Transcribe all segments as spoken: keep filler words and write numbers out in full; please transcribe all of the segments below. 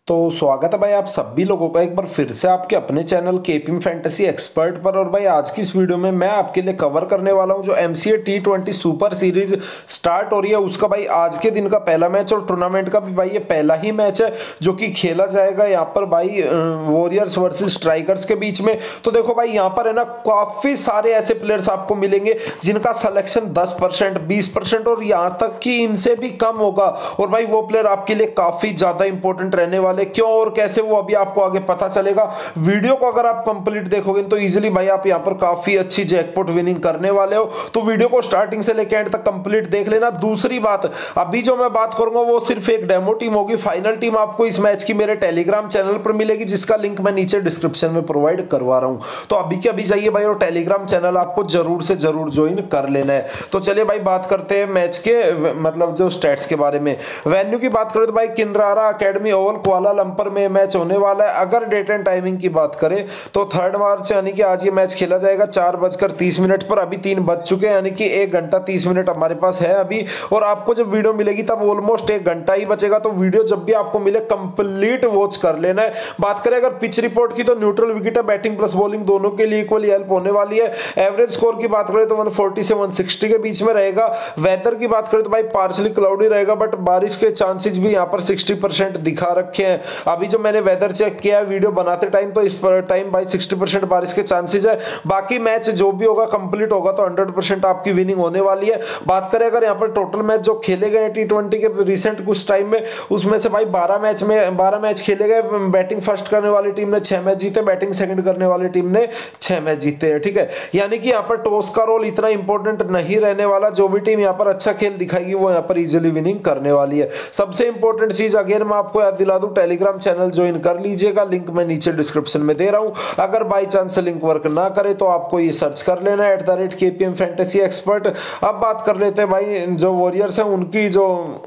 तो स्वागत है भाई आप सभी लोगों का एक बार फिर से आपके अपने चैनल केपीएम फैंटेसी एक्सपर्ट पर। और भाई आज की इस वीडियो में मैं आपके लिए कवर करने वाला हूं जो MCA T twenty super series start हो रही है उसका भाई आज के दिन का पहला मैच और टूर्नामेंट का भी भाई ये पहला ही मैच है जो कि खेला जाएगा यहाँ पर भाई वॉरियर्स वर्सेस स्ट्राइकर्स के बीच में। तो देखो भाई यहाँ पर है ना काफी सारे ऐसे प्लेयर्स आपको मिलेंगे जिनका सिलेक्शन दस परसेंट बीस परसेंट और यहाँ तक कि इनसे भी कम होगा। और भाई वो प्लेयर आपके लिए काफी ज्यादा इंपॉर्टेंट रहने वाले, क्यों और कैसे वो अभी आपको आगे पता चलेगा। वीडियो को अगर आप कंप्लीट देखोगे तो इजीली भाई आप यहाँ पर काफी अच्छी जैकपॉट विनिंग करने वाले हो। तो वीडियो को स्टार्टिंग से लेकर एंड तक कंप्लीट देख लेना। दूसरी बात, अभी जो मैं बात करूंगा वो सिर्फ एक डेमो टीम होगी। फाइनल टीम आपको इस मैच की मेरे टेलीग्राम चैनल पर मिलेगी जिसका लिंक मैं नीचे डिस्क्रिप्शन में प्रोवाइड करवा रहा हूं। तो अभी के अभी जाइए भाई और टेलीग्राम चैनल आपको जरूर से जरूर ज्वाइन कर लेना है। तो चलिए भाई बात करते हैं मैच के मतलब जो स्टैट्स के बारे में। वेन्यू की बात करें तो भाई किनरारा अकेडमी ओवल कुआलालंपुर में मैच होने वाला है। अगर डेट एंड टाइमिंग की बात करें तो थर्ड मार्च यानी कि आज ये मैच खेला जाएगा चार बजकर तीस मिनट पर। अभी तीन बज चुके हैं यानी कि एक घंटा तीस मिनट हमारे पास है अभी। और आपको जब वीडियो मिलेगी तब ऑलमोस्ट एक घंटा ही बचेगा। तो वीडियो जब भी आपको मिले कंप्लीट वॉच कर लेना है। बात करें अगर पिच रिपोर्ट की तो न्यूट्रल विकेट है, बैटिंग प्लस बॉलिंग दोनों के लिए इक्वली हेल्प होने वाली है। एवरेज स्कोर की बात करें तो एक सौ चालीस से एक सौ साठ के बीच में रहेगा। वेदर की बात करें तो भाई पार्शली क्लाउडी रहेगा बट बारिश के चांसेस भी यहाँ पर साठ परसेंट दिखा रखे हैं। अभी जो मैंने वेदर चेक किया है वीडियो बनाते टाइम तो इस पर टाइम भाई साठ परसेंट बारिश के चांसेस है। बाकी मैच जो भी होगा कंप्लीट होगा तो सौ परसेंट आपकी विनिंग होने वाली है। बात करें अगर यहाँ पर टोटल मैच जो खेले गए टी ट्वेंटी के रिसेंट कुछ टाइम में उसमें से भाई बारह मैच में बारह मैच खेले गए। बैटिंग फर्स्ट करने वाली टीम ने छह मैच जीते, बैटिंग सेकंड करने वाली टीम ने छह मैच जीते हैं। ठीक है, यानी कि यहाँ पर टॉस का रोल इतना इंपॉर्टेंट नहीं रहने वाला। जो भी टीम यहाँ पर अच्छा खेल दिखाएगी वो यहाँ पर इजीली विनिंग करने वाली है। सबसे इंपॉर्टेंट चीज अगेन मैं आपको याद दिला दूं, टेलीग्राम चैनल ज्वाइन कर लीजिएगा, लिंक मैं नीचे डिस्क्रिप्शन में दे रहा हूं। अगर बाई चांस लिंक वर्क ना करे तो आपको ये सर्च कर लेना है at the rate KPM fantasy expert. अब बात कर लेते हैं भाई जो वॉरियर्स हैं उनकी जो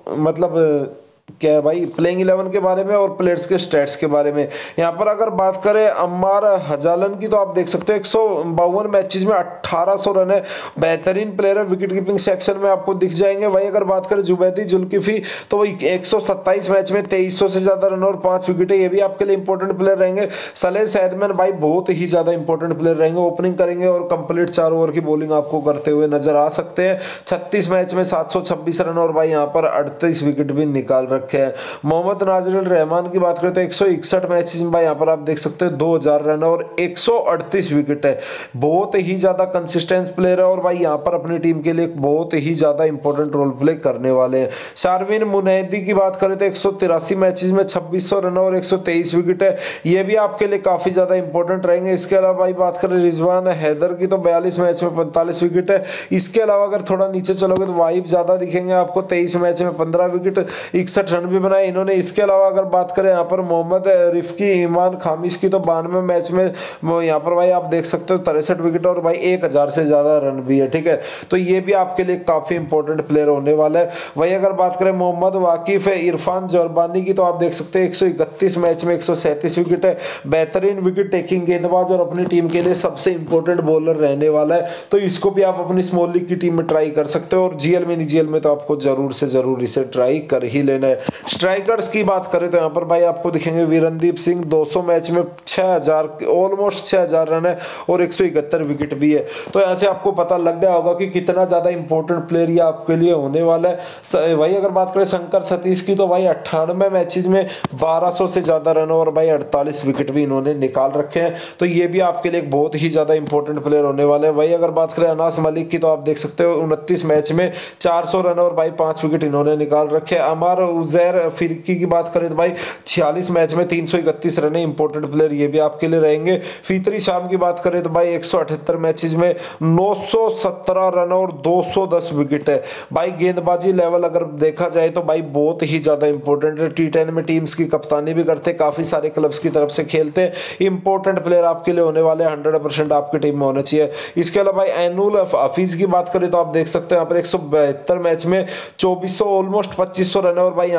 मतलब क्या है भाई प्लेइंग इलेवन के बारे में और प्लेयर्स के स्टैट्स के बारे में। यहाँ पर अगर बात करें अम्मार हजालन की तो आप देख सकते हो एक सौ बावन मैचेस में अठारह सौ रन है, बेहतरीन प्लेयर है। विकेट कीपिंग सेक्शन में आपको दिख जाएंगे। वही अगर बात करें जुबैदी जुल्किफी तो वही एक सौ सत्ताईस मैच में तेईस सौ से ज्यादा रन और पांच विकेट, ये भी आपके लिए इंपॉर्टेंट प्लेयर रहेंगे। सलेह सैदमैन भाई बहुत ही ज्यादा इंपॉर्टेंट प्लेयर रहेंगे, ओपनिंग करेंगे और कंप्लीट चार ओवर की बॉलिंग आपको करते हुए नजर आ सकते हैं। छत्तीस मैच में सात सौ छब्बीस रन और भाई यहाँ पर अड़तीस विकेट भी निकाल रखे हैं। मोहम्मद नाजिरुल रहमान की बात करें तो एक सौ इकसठ मैचेस में भाई यहाँ पर आप देख सकते हैं दो हज़ार रन और एक सौ अड़तीस विकेट है। बहुत ही ज्यादा कंसिस्टेंस प्लेयर है और भाई यहाँ पर अपनी टीम के लिए बहुत ही ज्यादा इंपॉर्टेंट रोल प्ले करने वाले हैं। शारविन मुनैदी की बात करें तो एक सौ तिरासी मैचेस में छब्बीस सौ रन और एक सौ तेईस विकेट है, ये भी आपके लिए काफी ज्यादा इंपॉर्टेंट रहेंगे। इसके अलावा भाई बात करें रिजवान हैदर की तो बयालीस मैच में पैंतालीस विकेट है। इसके अलावा अगर थोड़ा नीचे चलोगे तो वाइब ज्यादा दिखेंगे आपको, तेईस मैच में पंद्रह विकेट इकसठ रन भी बनाए इन्होंने। इसके अलावा अगर बात करें यहाँ पर मोहम्मद रिफकी ईमान खामिश की तो बानवे मैच में यहाँ पर भाई आप देख सकते हो तिरसठ विकेट और भाई एक हजार से ज्यादा रन भी है। ठीक है, तो ये भी आपके लिए काफी इंपॉर्टेंट प्लेयर होने वाला है। वही अगर बात करें मोहम्मद वाकिफ है इरफान जरबानी की तो आप देख सकते हैं एक सौ इकतीस मैच में एक सौ सैंतीस विकेट है, बेहतरीन विकेट टेकिंग गेंदबाज और अपनी टीम के लिए सबसे इंपॉर्टेंट बॉलर रहने वाला है। तो इसको भी आप अपनी स्मॉल लीग की टीम में ट्राई कर सकते हो और जीएल में जीएल में तो आपको जरूर से जरूर इसे ट्राई कर ही लेना है। स्ट्राइकर्स की बात करें तो यहाँ पर भाई आपको दिखेंगे वीरनदीप सिंह दो सौ मैच में छह हज़ार ऑलमोस्ट छह हज़ार रन है और एक सौ इकहत्तर विकेट भी है। तो ऐसे आपको पता लग गया होगा कि कितना ज्यादा इंपॉर्टेंट प्लेयर ये आपके लिए होने वाला है। भाई अगर बात करें शंकर सतीश की तो भाई अट्ठानवे मैचेस में बारह सौ से ज्यादा रन और भाई अड़तालीस विकेट भी इन्होंने निकाल रखे हैं। तो ये भी आपके लिए एक बहुत ही ज्यादा इंपॉर्टेंट प्लेयर होने वाले हैं। वही अगर बात करें अनास मलिक की तो आप देख सकते हो उनतीस मैच में चार सौ रन और भाई पांच विकेट इन्होंने निकाल रखे हैं। अमर उजैर फिरकी की बात करें तो भाई छियालीस मैच में तीन सौ इकतीस रन है, इंपॉर्टेंट प्लेयर ये भी आपके लिए रहेंगे। फितरी शाम की बात करें तो भाई एक सौ अठहत्तर मैचेस में नौ सौ सत्रह रन और दो सौ दस विकेट है। भाई गेंदबाजी लेवल अगर देखा जाए तो भाई बहुत ही ज्यादा इंपॉर्टेंट है। टी टेन में टीम्स की कप्तानी भी करते, काफी सारे क्लब्स की तरफ से खेलते, इंपॉर्टेंट प्लेयर आपके लिए होने वाले हंड्रेड परसेंट आपकी टीम में होना चाहिए। इसके अलावा भाई एनुल हफीज की बात करें तो आप देख सकते हैं यहाँ पर एक सौ बहत्तर मैच में चौबीस सौ ऑलमोस्ट पच्चीस सौ रन और भाई यहाँ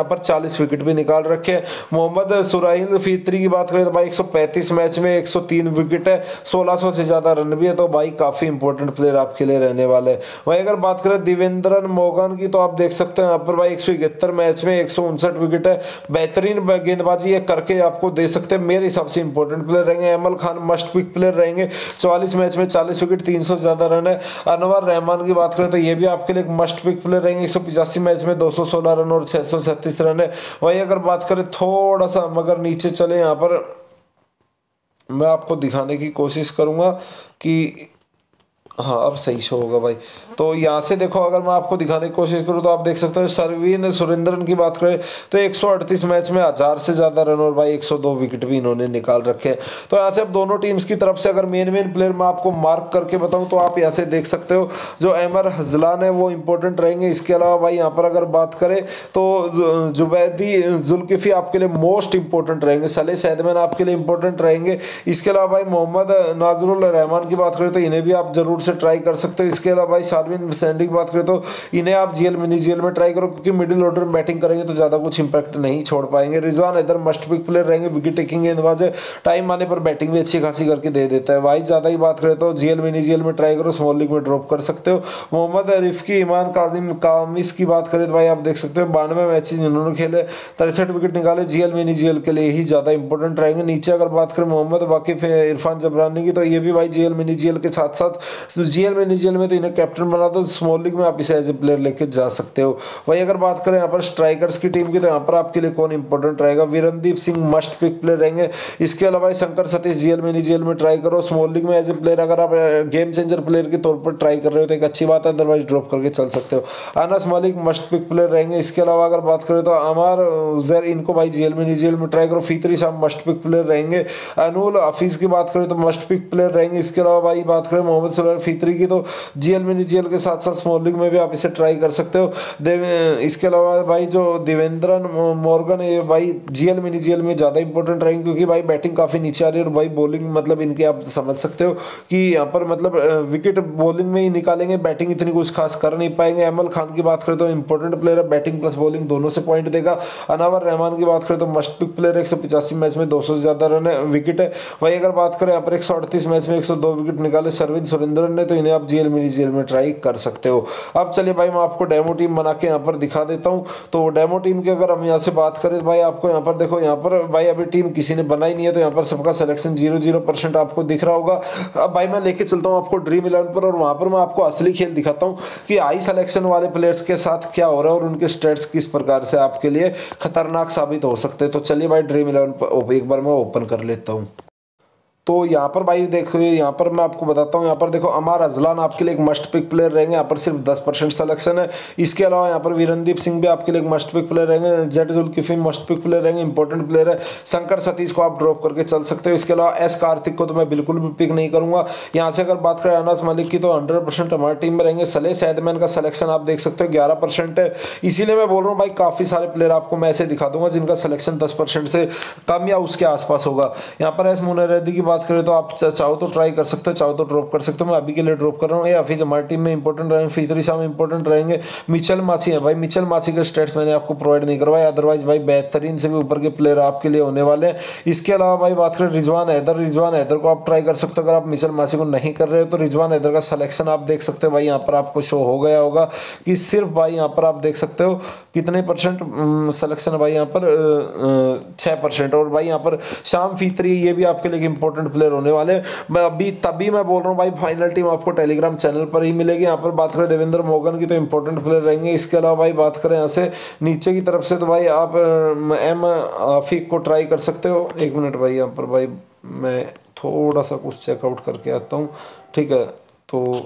यहाँ पर चालीस विकेट भी निकाल रखे हैं। मोहम्मद सुराइल फित्री की बात करें तो भाई एक सौ पैंतीस मैच में एक सौ तीन विकेट है, सोलह सौ से ज्यादा रन भी है, तो भाई काफी इंपॉर्टेंट प्लेयर आपके लिए रहने वाले हैं। वही अगर बात करें देवेंद्रन मोगन की तो आप देख सकते हैं यहाँ पर भाई एक सौ इकहत्तर मैच में एक सौ उनसठ विकेट है, बेहतरीन गेंदबाजी ये करके आपको दे सकते हैं, मेरे हिसाब से इंपॉर्टेंट प्लेयर रहेंगे। Amal Khan must pick player रहेंगे, चौवालीस मैच में चालीस विकेट, तीन सौ ज्यादा रन है। अनवर रहमान की बात करें तो ये भी आपके लिए एक मस्ट पिक प्लेयर रहेंगे, एक सौ पिचासी मैच में दो सौ सोलह रन और छह सौ सैंतीस रन है। वही अगर बात करें थोड़ा सा मगर नीचे चले, यहाँ पर मैं आपको दिखाने की कोशिश करूंगा कि हाँ अब सही शो होगा भाई। तो यहाँ से देखो अगर मैं आपको दिखाने की कोशिश करूँ तो आप देख सकते हो सरवीन सुरेंद्रन की बात करें तो एक सौ अड़तीस मैच में हजार से ज्यादा रन और भाई एक सौ दो विकेट भी इन्होंने निकाल रखे हैं। तो यहाँ से अब दोनों टीम्स की तरफ से अगर मेन मेन प्लेयर मैं आपको मार्क करके बताऊं तो आप यहाँ से देख सकते हो जो अमर हजलान है वो इंपॉर्टेंट रहेंगे। इसके अलावा भाई यहाँ पर अगर बात करें तो जुबैदी जुल्किफी आपके लिए मोस्ट इंपॉर्टेंट रहेंगे, सले सैदमैन आपके लिए इंपॉर्टेंट रहेंगे। इसके अलावा भाई मोहम्मद नाजरुल रहमान की बात करें तो इन्हें भी आप जरूर से ट्राई कर सकते हो। इसके अलावा भाई शारविन सैंडी की बात करें तो इन्हें आप जीएल मिनी जीएल में ट्राई करो, क्योंकि मिडिल ऑर्डर में बैटिंग करेंगे तो ज्यादा कुछ इंपैक्ट नहीं छोड़ पाएंगे। Rizwan Haider must pick player रहेंगे, विकेट टेकिंग गेंदबाज है, टाइम आने पर बैटिंग भी अच्छी खासी करके दे देता है। भाई ज्यादा ही बात करें तो जीएल मिनी जीएल में ट्राई करो, स्मॉल लीग में ड्रॉप कर सकते हो। मोहम्मद रिफकी ईमान काजिम कामिस की बात करें तो भाई आप देख सकते हो बानवे मैचेज इन्होंने खेले, तिरसठ विकेट निकाले, जीएल मिनी जीएल के लिए ही ज्यादा इंपॉर्टेंट रहेंगे। नीचे अगर बात करें मोहम्मद वाकिफ इरफान जबरानी की तो ये भी भाई जीएल मिनी जीएल के साथ साथ जीएल मिनी जीएल में तो इन्हें कैप्टन बना दो, स्मॉल लीग में आप इसे एज ए प्लेयर लेके जा सकते हो। वही अगर बात करें यहाँ पर स्ट्राइकर्स की टीम की तो यहाँ पर आपके लिए कौन इंपॉर्टेंट रहेगा, Virandeep Singh must pick player रहेंगे। इसके अलावा Shankar Satish GL mini GL में ट्राई करो, स्मॉल लीग में एज ए प्लेयर अगर आप गेम चेंजर प्लेयर के तौर पर ट्राई कर रहे हो तो एक अच्छी बात है, अदरवाइज ड्रॉप करके चल सकते हो। Anas Malik must pick player रहेंगे। इसके अलावा अगर बात करें तो अमार उजैर इनको भाई जीएल मिनी जीएल में ट्राई करो। Fitri Shah must pick player रहेंगे। अनुल हफीज की बात करें तो मस्ट पिक प्लेयर रहेंगे। इसके अलावा भाई बात करें मोहम्मद सुलैमान फित्री की तो जीएल मिनी जीएल के साथ साथ स्मॉल लीग में भी आप इसे ट्राई कर सकते हो। इसके अलावा भाई जो देवेंद्रन मॉर्गन है भाई जीएल मिनी जीएल में ज्यादा इंपॉर्टेंट रहेंगे, क्योंकि भाई बैटिंग काफी नीचे आ रही है और भाई बॉलिंग मतलब इनके आप समझ सकते हो कि यहाँ पर मतलब विकेट बॉलिंग में ही निकालेंगे, बैटिंग इतनी कुछ खास कर नहीं पाएंगे। अमल खान की बात करें तो इंपॉर्टेंट प्लेयर है, बैटिंग प्लस बॉलिंग दोनों से पॉइंट देगा। अनावर रहमान की बात करें तो मस्ट पिक प्लेयर, एक सौ पिचासी मैच में दो सौ से ज्यादा रन है विकेट है। वही अगर बात करें यहाँ पर एक सौ अड़तीस मैच में एक सौ दो विकेट निकाले सरविन सुरेंद्रन ने, तो इन्हें आप जीएल मिनी जीएल में ट्राई कर सकते हो। अब चलिए भाई मैं आपको डेमो टीम बना के यहाँ पर दिखा देता हूँ। तो डेमो टीम की अगर हम यहाँ से बात करें तो भाई आपको यहाँ पर देखो, यहाँ पर भाई अभी टीम किसी ने बनाई नहीं है, तो यहाँ पर सबका सिलेक्शन जीरो जीरो परसेंट आपको दिख रहा होगा। अब भाई मैं लेके चलता हूँ आपको ड्रीम इलेवन पर और वहां पर मैं आपको असली खेल दिखाता हूँ कि हाई सिलेक्शन वाले प्लेयर्स के साथ क्या हो रहा है और उनके स्टेट्स किस प्रकार से आपके लिए खतरनाक साबित हो सकते हैं। तो चलिए भाई ड्रीम इलेवन एक बार मैं ओपन कर लेता हूँ। तो यहाँ पर भाई देखो, यहाँ पर मैं आपको बताता हूँ, यहाँ पर देखो अमार अजलान आपके लिए एक मस्ट पिक प्लेयर रहेंगे, यहाँ पर सिर्फ दस परसेंट सिलेक्शन है। इसके अलावा यहाँ पर वीरनदीप सिंह भी आपके लिए एक मस्ट पिक प्लेयर रहेंगे। जेड जुल्किफी मस्ट पिक प्लेयर रहेंगे, इंपॉर्टेंट प्लेयर है। शंकर सतीश को आप ड्रॉप करके चल सकते हो। इसके अलावा एस कार्तिक को तो मैं बिल्कुल भी पिक नहीं करूंगा। यहाँ से अगर बात करें अनस मलिक की तो हंड्रेड परसेंट हमारी टीम में रहेंगे। सले सैदमैन का सिलेक्शन आप देख सकते हो ग्यारह परसेंट है, इसीलिए मैं बोल रहा हूँ भाई काफी सारे प्लेयर आपको मैं ऐसे दिखा दूंगा जिनका सिलेक्शन दस परसेंट से कम या उसके आसपास होगा। यहाँ पर एस मुनैरदी की बात करें तो आप चाहो तो ट्राई कर सकते हो, चाहो तो ड्रॉप कर सकते हो। मैं अभी के लिए ड्रॉप कर रहा हूँ। ये हफीज हमारी टीम में इंपॉर्टेंट रहेंगे, फित्री शाह में इंपॉर्टेंट रहेंगे। मिचेल माची है भाई, मिचेल माची के स्टेट्स मैंने आपको प्रोवाइड नहीं करवाया, अदरवाइज भाई बेहतरीन से भी ऊपर के प्लेयर आपके लिए होने वाले हैं। इसके अलावा भाई बात करें रिजवान हैदर, रिजवान हैदर को आप ट्राई कर सकते हो। अगर आप मिचेल माची को नहीं कर रहे हो तो रिजवान हैदर का सिलेक्शन आप देख सकते हो भाई, यहाँ पर आपको शो हो गया होगा कि सिर्फ भाई यहाँ पर आप देख सकते हो कितने परसेंट सिलेक्शन भाई यहाँ पर छः परसेंट। और भाई यहाँ पर शाम फित्री ये भी आपके लिए इंपॉर्टेंट प्लेयर होने वाले। मैं अभी तभी मैं बोल रहा हूँ भाई फाइनल टीम आपको टेलीग्राम चैनल पर ही मिलेगी। यहाँ पर बात करें देवेंद्र मोगन की तो इंपॉर्टेंट प्लेयर रहेंगे। इसके अलावा भाई बात करें यहाँ से नीचे की तरफ से तो भाई आप एम आफिक को ट्राई कर सकते हो। एक मिनट भाई यहाँ पर भाई मैं थोड़ा सा कुछ चेकआउट करके आता हूँ, ठीक है। तो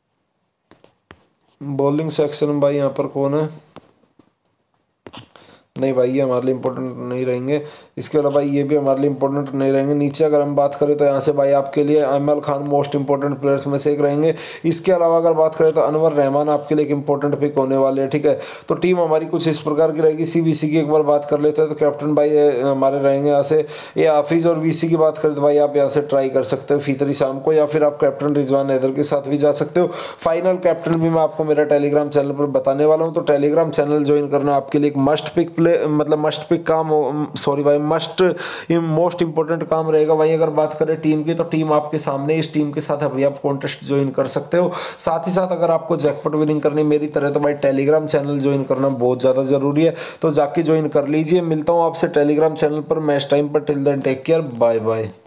बॉलिंग सेक्शन भाई यहाँ पर कौन है, नहीं भाई ये हमारे लिए इंपॉर्टेंट नहीं रहेंगे। इसके अलावा भाई ये भी हमारे लिए इंपॉर्टेंट नहीं रहेंगे। नीचे अगर हम बात करें तो यहाँ से भाई आपके लिए Amal Khan most important players में से एक रहेंगे। इसके अलावा अगर बात करें तो अनवर रहमान आपके लिए एक इंपॉर्टेंट पिक होने वाले हैं, ठीक है। तो टीम हमारी कुछ इस प्रकार की रहेगी। सी वीसी की एक बार बात कर लेते हैं तो कैप्टन भाई हमारे रहेंगे यहाँ से ये हाफिज़, और वीसी की बात करें तो भाई आप यहाँ से ट्राई कर सकते हो फितरी शाम को, या फिर आप कैप्टन रिजवान हैदर के साथ भी जा सकते हो। फाइनल कैप्टन भी मैं आपको मेरा टेलीग्राम चैनल पर बताने वाला हूँ, तो टेलीग्राम चैनल ज्वाइन करना आपके लिए एक मस्ट पिक प्ले मतलब मस्ट पिक काम सॉरी भाई मस्ट मोस्ट इंपॉर्टेंट काम रहेगा। वहीं अगर बात करें टीम की तो टीम आपके सामने, इस टीम के साथ अभी आप कॉन्टेस्ट ज्वाइन कर सकते हो। साथ ही साथ अगर आपको जैकपॉट विनिंग करनी मेरी तरह तो भाई टेलीग्राम चैनल ज्वाइन करना बहुत ज़्यादा जरूरी है, तो जाके ज्वाइन कर लीजिए। मिलता हूँ आपसे टेलीग्राम चैनल पर मैच टाइम पर। Till then take care, bye bye.